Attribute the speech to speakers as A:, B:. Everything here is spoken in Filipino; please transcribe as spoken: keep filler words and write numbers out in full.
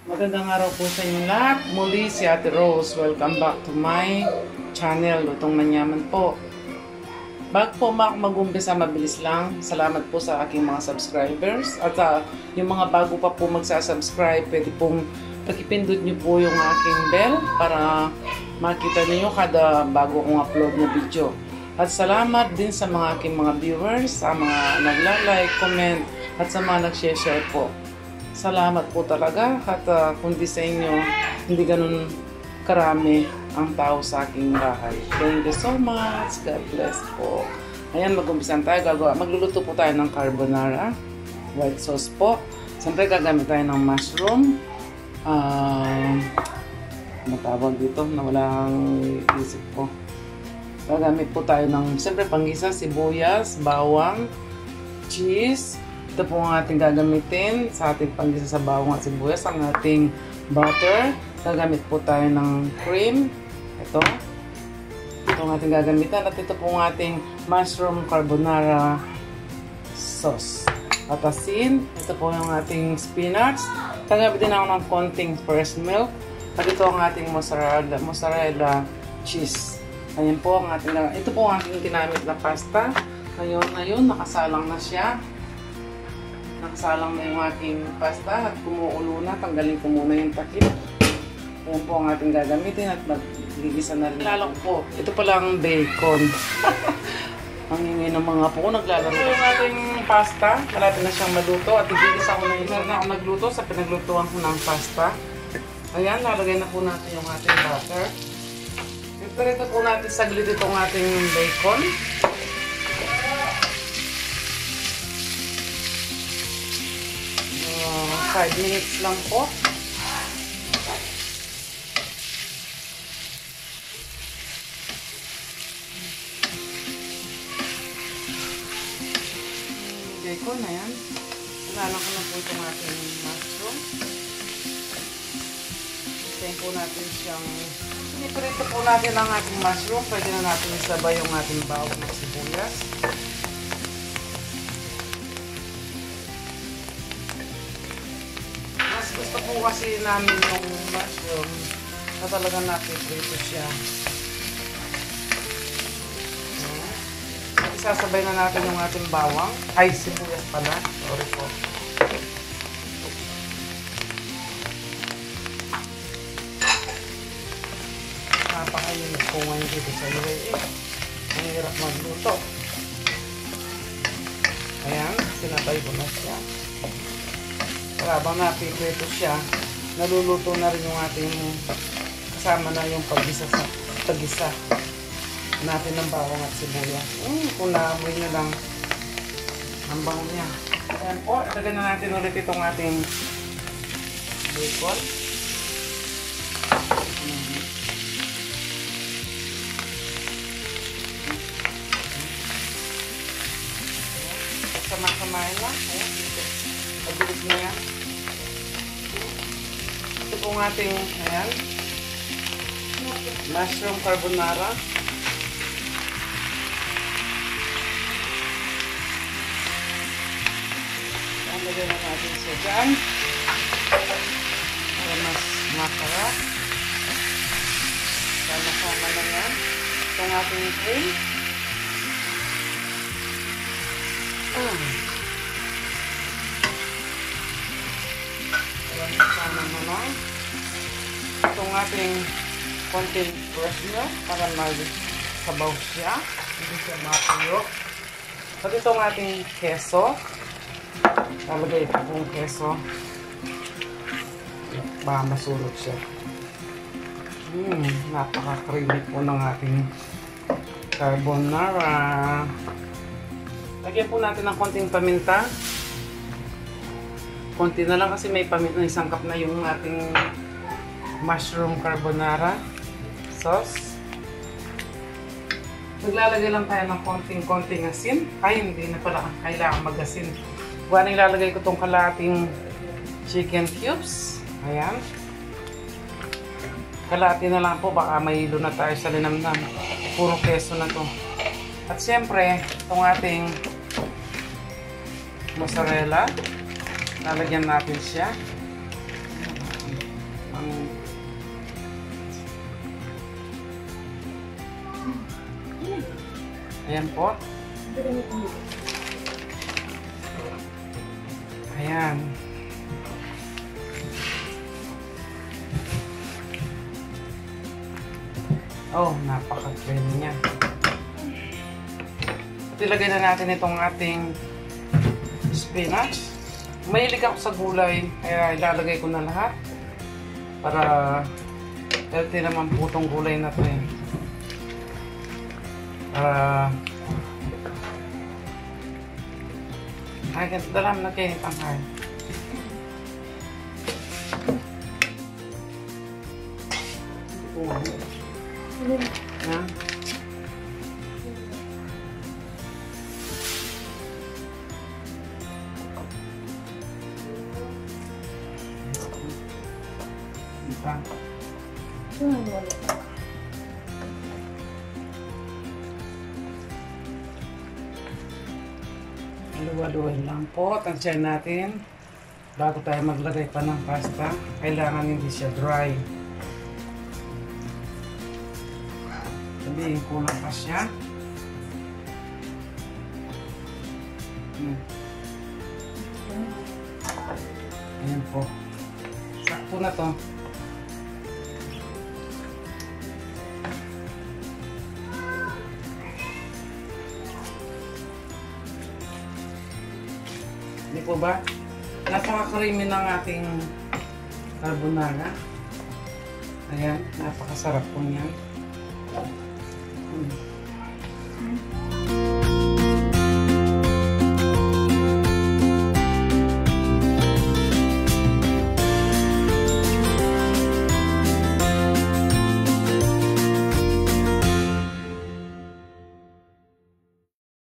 A: Magandang araw po sa inyo lahat. Muli si Ate Rose. Welcome back to my channel, Lutong Manyaman po. Bago po mag-umpisa, mabilis lang. Salamat po sa aking mga subscribers. At uh, yung mga bago pa po magsasubscribe, pwede pong pakipindot nyo po yung aking bell para makita niyo kada bago kong upload na video. At salamat din sa mga aking mga viewers, sa mga nagla-like, comment, at sa mga nag-share po. Salamat po talaga at uh, kundi sa inyo, hindi ganun karami ang tao sa aking bahay. Thank you so much. God bless po. Ayan, mag-umpisan tayo. Gagawa. Magluluto po tayo ng carbonara. White sauce po. Siyempre, gagamit tayo ng mushroom. Uh, matawag dito na walang isip ko. Gagamit po tayo ng, siyempre, panggisa, sibuyas, bawang, cheese. Ito po ang ating gagamitin sa ating panggisa sa bawang at sibuyas, ang ating butter. Gagamit po tayo ng cream. Ito. Ito ang ating gagamitan. At ito po ang ating mushroom carbonara sauce. At asin. Ito po yung ating spinach. Gagamit din ako ng konting fresh milk. At ito ang ating mozzarella, mozzarella cheese. Ayan po ang ating, ito po ang ating ginamit na pasta. Ngayon, ngayon, nakasalang na siya. Nakasalang na yung aking pasta at kumuulo na. Tanggalin ko muna yung takip. Ayan po ang ating gagamitin at magigisa na rin. Lalak po, ito palang bacon. Ang ingay ng mga po, naglalaro. Ito yung ating pasta. Malapit na siyang maluto at igigisa ko na yun. Na ako nagluto sa pinaglutuan ko ng pasta. Ayan, lalagay na po natin yung ating butter. Ito po natin saglit itong ating bacon. five minutes lang po. Bacon na yan. Ilalang ko na po itong ating mushroom. Hintayin po natin siyang piniprito po natin ang ating mushroom. Pwede na natin isabay yung ating bawang at sibuyas. Gusto po kasi namin yung mushroom na talagang napiprito siya. Okay. Isasabay na natin yung ating bawang. Ay, sibuyas pala. Sorry po. Napakainit po ngayon dito sa U A E. Ang hirap magluto. Ayan, sinabay ko na siya. Habang napiprito siya, naluluto na rin yung ating kasama na yung paggisa sa paggisa natin ng bawang at sibuyas. Mm, kung naamoy nyo lang ang bango niya. Ayan po, ilagay na natin ulit itong ating bacon. Sama-samahin lang. Ayan, dito. Pagbilis na yan. Ito po ang ating, ayan, mushroom carbonara. Ayan, lagyan na natin siya dyan. Para mas masarap. Sama-sama na yan. Ito ang ating cream. Ah. Sama mo na itong ating konting fresh milk para mag-sabaw siya, hindi siya matuyo. At itong ating keso, lalagay ito pong keso, baka masulot siya. Hmm, napaka-creamy po ng ating carbonara. Lagyan po natin ng konting paminta. Konti na lang kasi may paminta, isang cup na yung ating mushroom carbonara sauce. Maglalagay lang tayo ng konting-konting asin. Ay, hindi na pala kailangan mag-asin. Buwan ang ilalagay ko itong kalating chicken cubes. Ayan. Kalati na lang po, baka mahilo na tayo sa linamnam. Puro keso na to. At siyempre, itong ating mozzarella. Lalagyan natin siya. Ayan po. Ayan. Oh, napaka-creamy niya. At ilagay na natin itong ating spinach. Mahilig ako sa gulay, kaya ilalagay ko na lahat. Para healthy naman po itong gulay na ito eh. Para ay, ganito dalam na kayo ang hay. Na? Diba? Luwa-luwain lang po. Tansyahin natin. Bago tayo maglagay pa ng pasta, kailangan hindi siya dry. Sabihin ko lang pa siya. Hmm. Ayan po. Sakto na to. Hindi po ba? Napaka-creamy ng ating carbonara. Ayan, napakasarap po niyan. Hmm.